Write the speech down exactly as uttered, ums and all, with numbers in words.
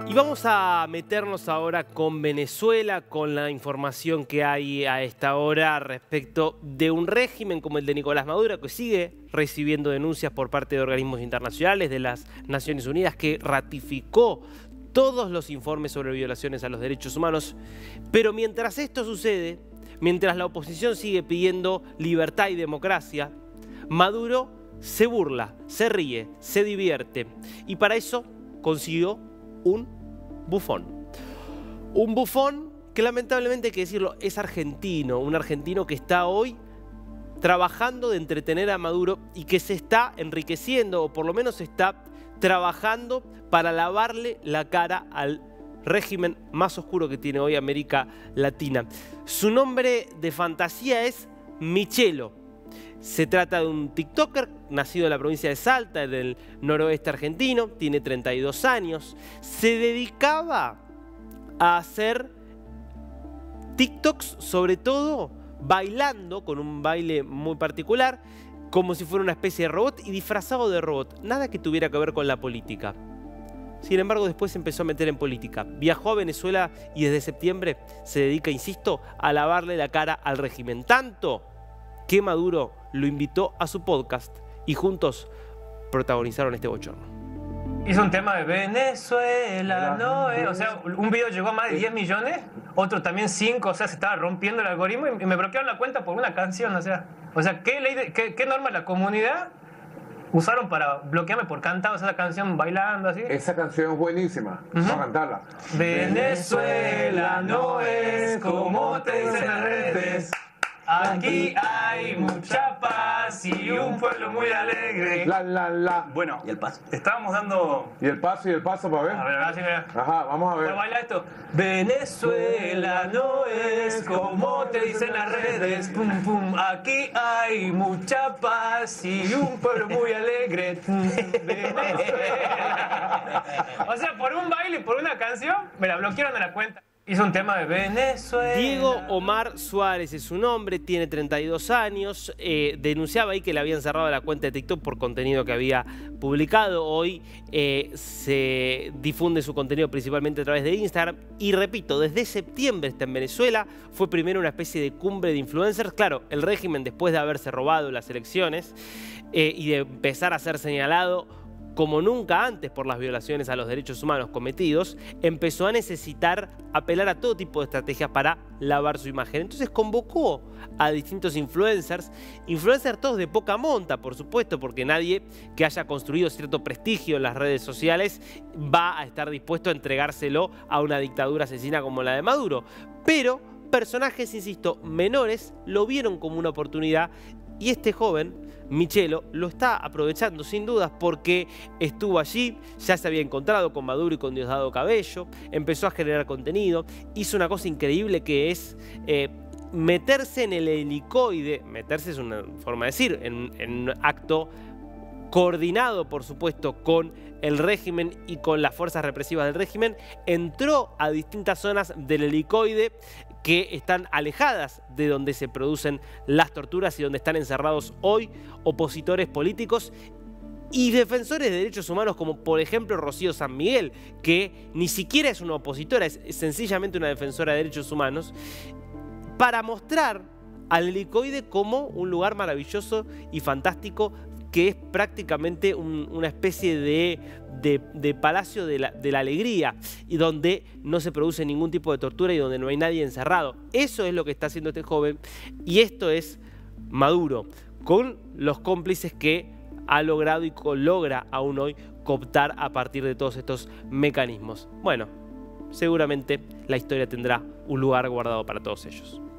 Y vamos a meternos ahora con Venezuela, con la información que hay a esta hora respecto de un régimen como el de Nicolás Maduro, que sigue recibiendo denuncias por parte de organismos internacionales, de las Naciones Unidas, que ratificó todos los informes sobre violaciones a los derechos humanos. Pero mientras esto sucede, mientras la oposición sigue pidiendo libertad y democracia, Maduro se burla, se ríe, se divierte. Y para eso consiguió un bufón. Un bufón que lamentablemente, hay que decirlo, es argentino. Un argentino que está hoy trabajando de entretener a Maduro y que se está enriqueciendo, o por lo menos está trabajando para lavarle la cara al régimen más oscuro que tiene hoy América Latina. Su nombre de fantasía es Michelo. Se trata de un TikToker nacido en la provincia de Salta, en el noroeste argentino, tiene treinta y dos años. Se dedicaba a hacer TikToks, sobre todo bailando, con un baile muy particular, como si fuera una especie de robot y disfrazado de robot. Nada que tuviera que ver con la política. Sin embargo, después se empezó a meter en política. Viajó a Venezuela y desde septiembre se dedica, insisto, a lavarle la cara al régimen. Tanto que Maduro lo invitó a su podcast y juntos protagonizaron este bochorno. Hizo un tema de Venezuela, ¿no? Eh? O sea, un video llegó a más de diez millones, otro también cinco, o sea, se estaba rompiendo el algoritmo y me bloquearon la cuenta por una canción, o sea, o sea, ¿qué ley de, qué, qué norma de la comunidad usaron para bloquearme por cantar esa canción bailando así? Esa canción es buenísima, uh-huh. Vamos a cantarla. Venezuela no es como te dicen las redes. Aquí hay mucha paz y un pueblo muy alegre. La, la, la. Bueno, y el paso. Estábamos dando... Y el paso, y el paso, para ver. A ver, así mira. Ajá, vamos a ver. Bueno, baila esto. Venezuela no es como te dicen las redes. Pum, pum. Aquí hay mucha paz y un pueblo muy alegre. Venezuela. O sea, por un baile, por una canción, me la bloquearon de la cuenta. Hizo un tema de Venezuela. Diego Omar Suárez es su nombre, tiene treinta y dos años. Eh, denunciaba ahí que le habían cerrado la cuenta de TikTok por contenido que había publicado. Hoy eh, se difunde su contenido principalmente a través de Instagram. Y repito, desde septiembre está en Venezuela. Fue primero una especie de cumbre de influencers. Claro, el régimen, después de haberse robado las elecciones eh, y de empezar a ser señalado como nunca antes por las violaciones a los derechos humanos cometidos, empezó a necesitar apelar a todo tipo de estrategias para lavar su imagen. Entonces convocó a distintos influencers, influencers todos de poca monta, por supuesto, porque nadie que haya construido cierto prestigio en las redes sociales va a estar dispuesto a entregárselo a una dictadura asesina como la de Maduro. Pero personajes, insisto, menores, lo vieron como una oportunidad y este joven, Michelo, lo está aprovechando sin dudas porque estuvo allí, ya se había encontrado con Maduro y con Diosdado Cabello, empezó a generar contenido, hizo una cosa increíble que es eh, meterse en el helicoide, meterse es una forma de decir, en, en un acto coordinado, por supuesto, con el régimen y con las fuerzas represivas del régimen, entró a distintas zonas del helicoide que están alejadas de donde se producen las torturas y donde están encerrados hoy opositores políticos y defensores de derechos humanos como por ejemplo Rocío San Miguel, que ni siquiera es una opositora, es sencillamente una defensora de derechos humanos, para mostrar al helicoide como un lugar maravilloso y fantástico que es prácticamente un, una especie de, de, de palacio de la, de la alegría y donde no se produce ningún tipo de tortura y donde no hay nadie encerrado. Eso es lo que está haciendo este joven y esto es Maduro, con los cómplices que ha logrado y logra aún hoy cooptar a partir de todos estos mecanismos. Bueno, seguramente la historia tendrá un lugar guardado para todos ellos.